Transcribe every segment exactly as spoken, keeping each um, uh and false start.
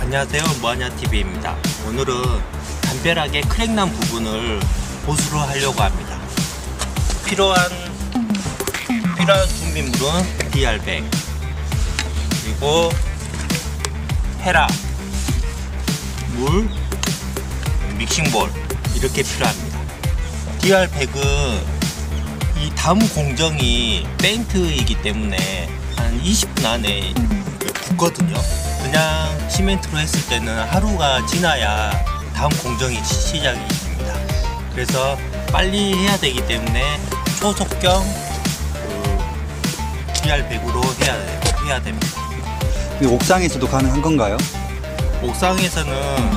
안녕하세요, 무한야티비입니다. 오늘은 담벼락의 크랙난 부분을 보수를 하려고 합니다. 필요한 필요한 준비물은 디알 백 그리고 헤라, 물, 믹싱볼 이렇게 필요합니다. 디알 백은 이 다음 공정이 페인트이기 때문에 한 이십 분 안에 굳거든요. 그냥 시멘트로 했을 때는 하루가 지나야 다음 공정이 시작이 됩니다. 그래서 빨리 해야 되기 때문에 초속경 그 디알 백으로 해야, 해야 됩니다. 이 옥상에서도 가능한 건가요? 옥상에서는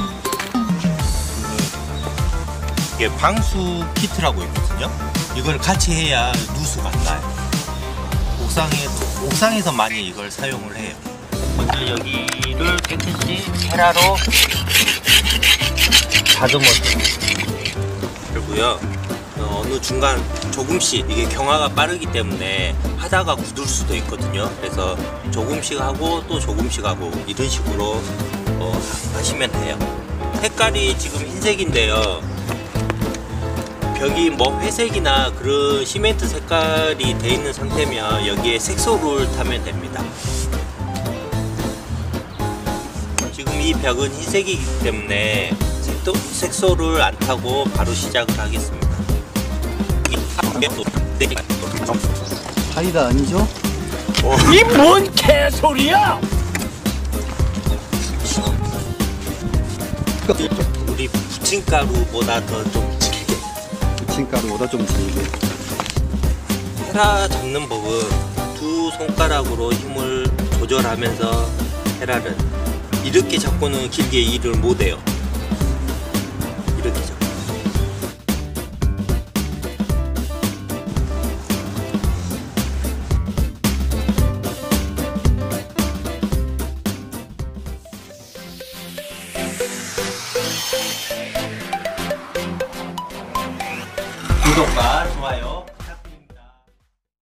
그 이게 방수 키트라고 있거든요. 이걸 같이 해야 누수가 안 나요. 옥상에, 옥상에서 많이 이걸 사용을 해요. 먼저 여기를 깨끗이 헤라로 다듬어서 그리고요 어, 어느 중간 조금씩 이게 경화가 빠르기 때문에 하다가 굳을 수도 있거든요. 그래서 조금씩 하고 또 조금씩 하고 이런 식으로 어, 하시면 돼요. 색깔이 지금 흰색인데요, 벽이 뭐 회색이나 그런 시멘트 색깔이 돼 있는 상태면 여기에 색소를 타면 됩니다. 지금 이 벽은 흰색이기 때문에 색도, 색소를 안 타고 바로 시작을 하겠습니다. 사이다 아니죠? 이 뭔 개소리야! 우리 부침가루보다 더 좀 질게, 부침가루보다 좀 질게. 헤라 잡는 법은 두 손가락으로 힘을 조절하면서 헤라를 이렇게 잡고는 길게 일을 못해요. 이렇게 잡고 구독과 좋아요